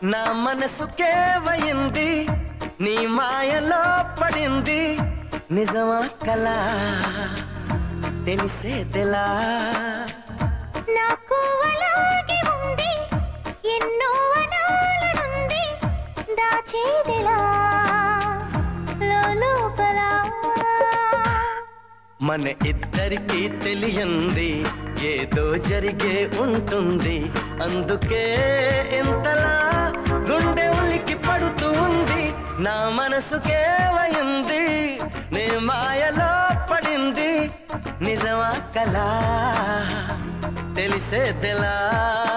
నా మనసుకేవయింది నీ మాయలో పడింది నిజమా కలా తెలిసేదెలా నాకు అలాగే ఉంది ఎన్నో అనాలనుంది దాచేదెలా లోపల మన ఇద్దరికి తెలియంది ఏదో జరిగే ఉంటుంది అందుకే ఇంతలా గుండె ఉలికి పడుతుంది నా మనసుకేవయింది నీ మాయలో పడింది నిజమా కలా తెలిసేదెలా